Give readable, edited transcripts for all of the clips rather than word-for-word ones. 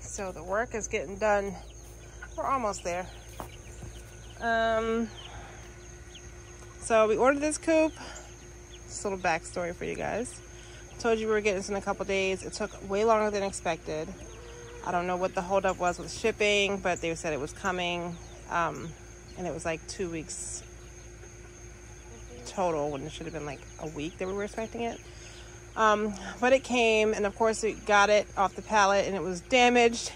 So the work is getting done. We're almost there. So we ordered this coop. Just a little backstory for you guys. Told you we were getting this in a couple days. It took way longer than expected. I don't know what the holdup was with shipping, but they said it was coming. And it was like 2 weeks total when it should have been like a week that we were expecting it. But it came, and of course we got it off the pallet and it was damaged.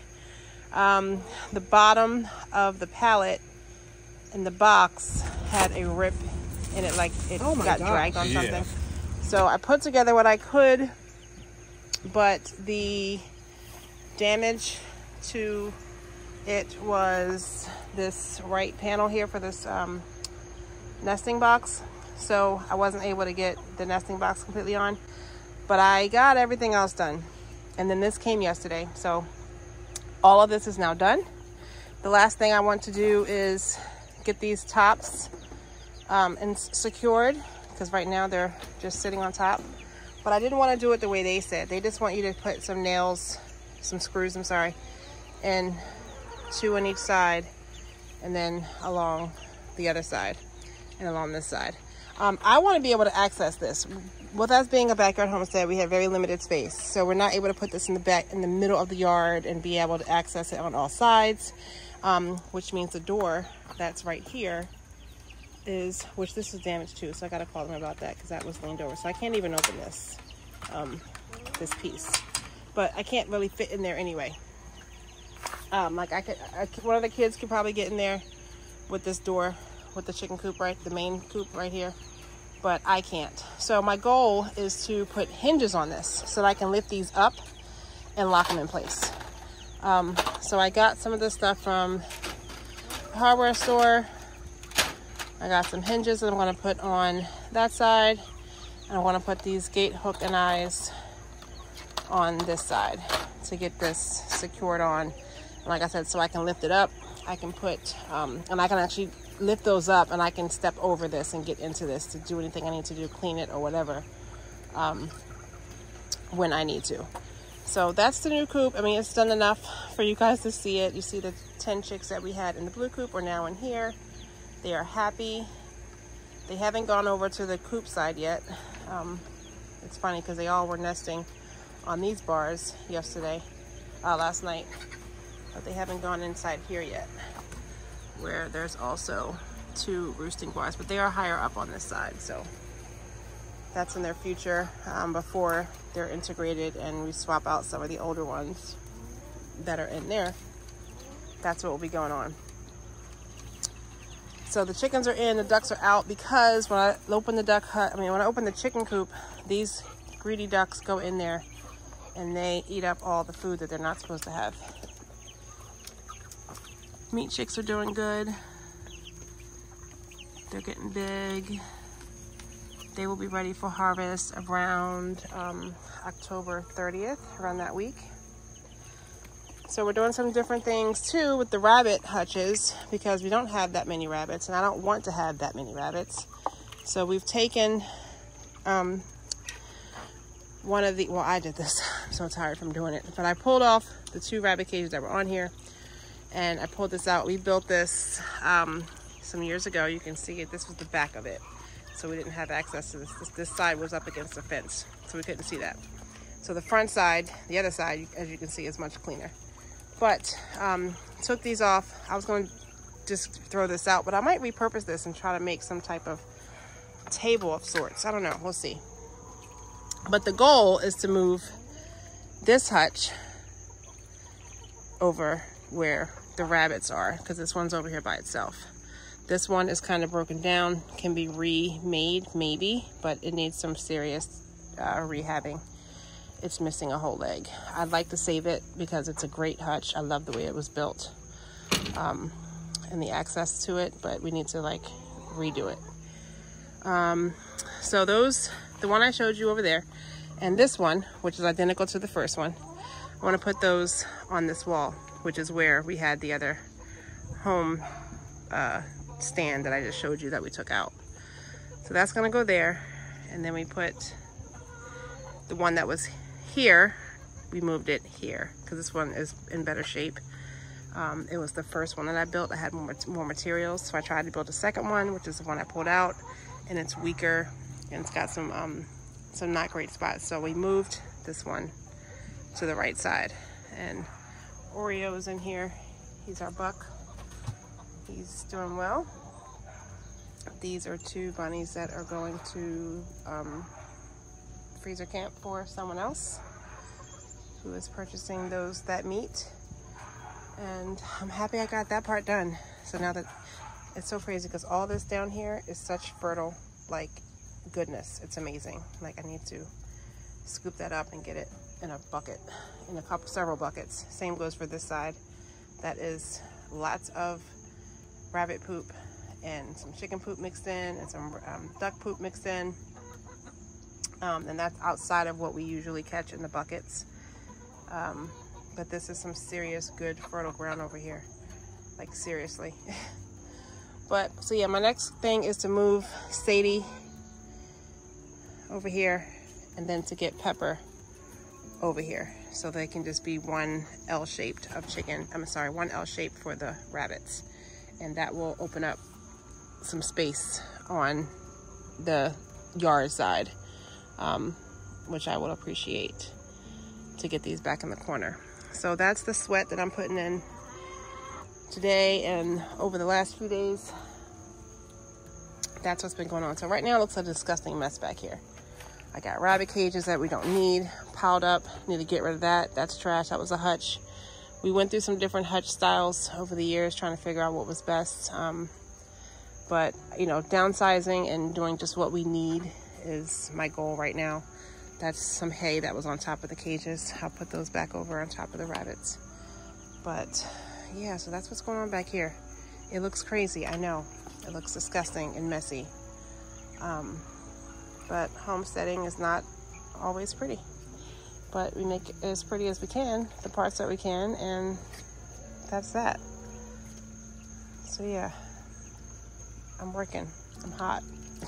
The bottom of the pallet in the box had a rip in it, like it got dragged on something. So I put together what I could, but the damage to it was this right panel here for this nesting box. So I wasn't able to get the nesting box completely on, but I got everything else done. And then this came yesterday. So all of this is now done. The last thing I want to do is get these tops and secured, because right now they're just sitting on top. But I didn't want to do it the way they said. They just want you to put some nails, some screws, I'm sorry, and 2 on each side, and then along the other side and along this side. I want to be able to access this. With us being a backyard homestead, we have very limited space, so we're not able to put this in the back, in the middle of the yard, and be able to access it on all sides, which means the door that's right here is, which this is damaged too, so I got to call them about that because that was leaned over, so I can't even open this this piece, but I can't really fit in there anyway. Like one of the kids could probably get in there with this door, with the chicken coop, right, the main coop right here, but I can't. So my goal is to put hinges on this so that I can lift these up and lock them in place. So I got some of this stuff from the hardware store. I got some hinges that I'm going to put on that side, and I want to put these gate hook and eyes on this side to get this secured on. And like I said, so I can lift it up, I can put and I can actually lift those up, and I can step over this and get into this to do anything I need to do, clean it or whatever, when I need to. So that's the new coop. I mean, it's done enough for you guys to see it. You see the 10 chicks that we had in the blue coop are now in here. They are happy. They haven't gone over to the coop side yet. It's funny because they all were nesting on these bars last night, but they haven't gone inside here yet, where there's also 2 roosting bars, but they are higher up on this side. So that's in their future, before they're integrated and we swap out some of the older ones that are in there. That's what will be going on. So the chickens are in, the ducks are out, because when I open the when I open the chicken coop, these greedy ducks go in there and they eat up all the food that they're not supposed to have. Meat chicks are doing good. They're getting big. They will be ready for harvest around October 30th, around that week. So we're doing some different things too with the rabbit hutches, because we don't have that many rabbits, and I don't want to have that many rabbits. So we've taken one of the, well, I did this. I'm so tired from doing it, but I pulled off the 2 rabbit cages that were on here, and I pulled this out. We built this some years ago. You can see it. This was the back of it, so we didn't have access to this. This side was up against the fence, so we couldn't see that. So the front side, the other side, as you can see, is much cleaner. But took these off. I was going to just throw this out, but I might repurpose this and try to make some type of table of sorts. I don't know. We'll see. But the goal is to move this hutch over where the rabbits are, because this one's over here by itself. This one is kind of broken down, can be remade maybe, but it needs some serious rehabbing. It's missing a whole leg. I'd like to save it because it's a great hutch. I love the way it was built, and the access to it, but we need to like redo it. So those, the one I showed you over there, and this one, which is identical to the first one, I want to put those on this wall, which is where we had the other home stand that I just showed you that we took out. So that's going to go there, and then we put the one that was here we moved it here because this one is in better shape. It was the first one that I built. I had more materials, so I tried to build a second one, which is the one I pulled out, and it's weaker and it's got some not great spots. So we moved this one to the right side. And Oreo is in here. He's our buck. He's doing well. These are 2 bunnies that are going to freezer camp for someone else who is purchasing that meat. And I'm happy I got that part done. So now that it's so crazy because all this down here is such fertile, like, goodness. It's amazing. Like, I need to scoop that up and get it in a bucket, in several buckets. Same goes for this side. That is lots of rabbit poop and some chicken poop mixed in and some duck poop mixed in. And that's outside of what we usually catch in the buckets. But this is some serious good fertile ground over here, like seriously. But so yeah, my next thing is to move Sadie over here and then to get Pepper over here so they can just be one L-shaped of chicken. I'm sorry, one L-shape for the rabbits, and that will open up some space on the yard side, which I will appreciate, to get these back in the corner. So that's the sweat that I'm putting in today and over the last few days. That's what's been going on. So right now it looks like a disgusting mess back here. I got rabbit cages that we don't need piled up. Need to get rid of that. That's trash. That was a hutch. We went through some different hutch styles over the years trying to figure out what was best. But, you know, downsizing and doing just what we need is my goal right now. That's some hay that was on top of the cages. I'll put those back over on top of the rabbits. But yeah, so that's what's going on back here. It looks crazy, I know. It looks disgusting and messy. But homesteading is not always pretty. But we make it as pretty as we can, the parts that we can, and that's that. So yeah, I'm working. I'm hot.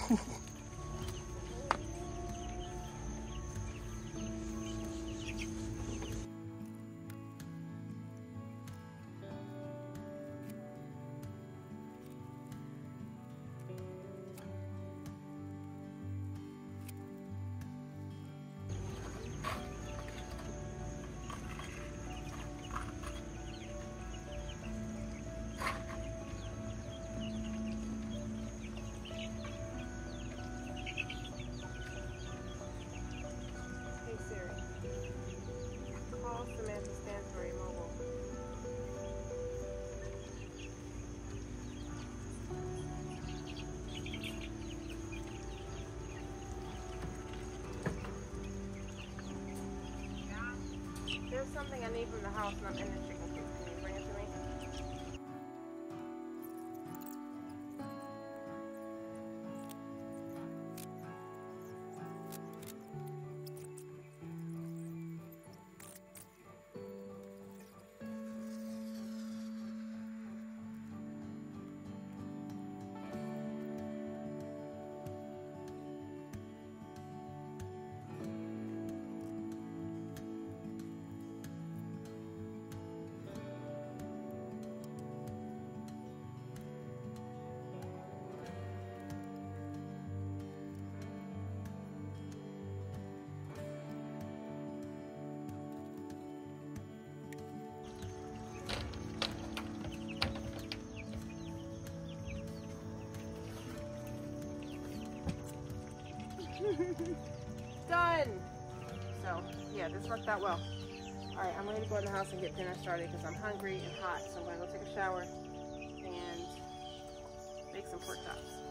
There's something I need from the house and I'm in the chicken coop. Can you bring it to me? Done! So, yeah, this worked out well. Alright, I'm ready to go in the house and get dinner started because I'm hungry and hot. So I'm going to go take a shower and make some pork chops.